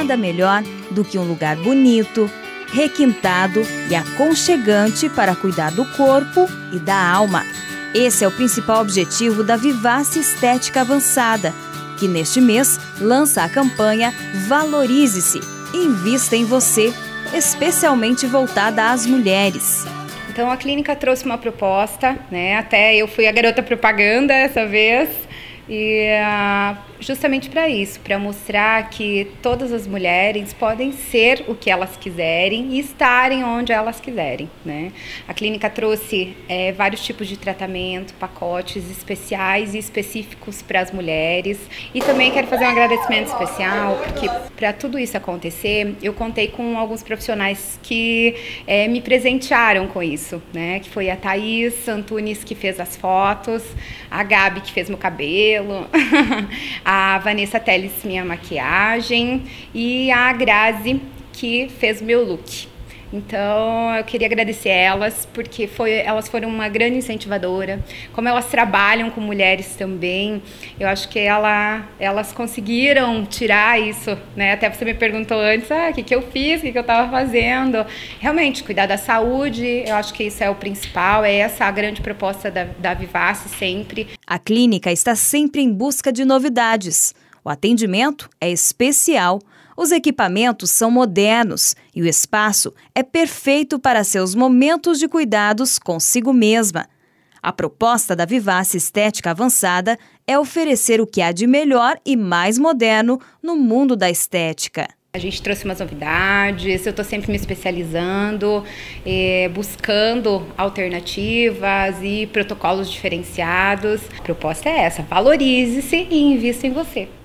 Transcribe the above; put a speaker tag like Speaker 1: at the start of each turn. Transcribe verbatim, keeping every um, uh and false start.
Speaker 1: nada melhor do que um lugar bonito, requintado e aconchegante para cuidar do corpo e da alma. Esse é o principal objetivo da Vivace Estética Avançada, que neste mês lança a campanha Valorize-se, Invista em Você, especialmente voltada às mulheres.
Speaker 2: Então a clínica trouxe uma proposta, né? Até eu fui a garota propaganda essa vez, e uh, justamente para isso, para mostrar que todas as mulheres podem ser o que elas quiserem e estarem onde elas quiserem, né? A clínica trouxe é, vários tipos de tratamento, pacotes especiais e específicos para as mulheres. E também quero fazer um agradecimento especial, porque para tudo isso acontecer, eu contei com alguns profissionais que é, me presentearam com isso, né? Que foi a Thaís Antunes, que fez as fotos, a Gabi, que fez meu cabelo, a Vanessa Teles, minha maquiagem, e a Grazi, que fez meu look. Então, eu queria agradecer elas, porque foi, elas foram uma grande incentivadora. Como elas trabalham com mulheres também, eu acho que ela, elas conseguiram tirar isso, né? Até você me perguntou antes, ah, o que, que eu fiz, o que, que eu estava fazendo. Realmente, cuidar da saúde, eu acho que isso é o principal, é essa a grande proposta da, da Vivace sempre.
Speaker 1: A clínica está sempre em busca de novidades. O atendimento é especial. Os equipamentos são modernos e o espaço é perfeito para seus momentos de cuidados consigo mesma. A proposta da Vivace Estética Avançada é oferecer o que há de melhor e mais moderno no mundo da estética.
Speaker 2: A gente trouxe umas novidades, eu estou sempre me especializando, eh, buscando alternativas e protocolos diferenciados. A proposta é essa, valorize-se e invista em você.